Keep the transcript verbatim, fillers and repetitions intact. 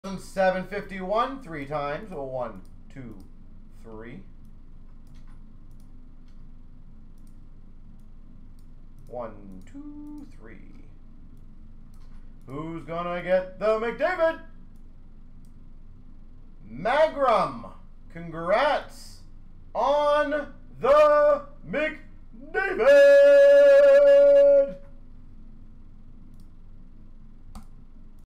seven fifty-one, three times. Oh, one, two, three. One, two, three. Who's gonna get the McDavid? Magram. Congrats on the